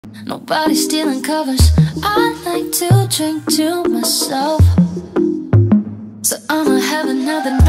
Nobody's stealing covers. I like to drink to myself, so I'ma have another